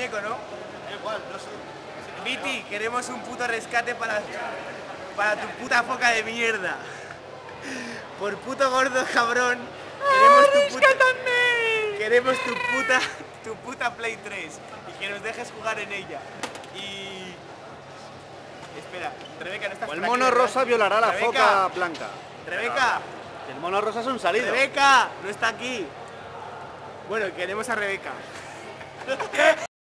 muñeco, ¿no? Igual, no sé. Viti, queremos un puto rescate para tu puta foca de mierda. Por puto gordo cabrón, queremos tu puta Play 3 y que nos dejes jugar en ella. Y... Espera, Rebeca no está por El aquí, mono ¿verdad? rosa violará a la Rebeca, foca blanca. Rebeca, El mono rosa es un salido. Rebeca, no está aquí. Bueno, queremos a Rebeca.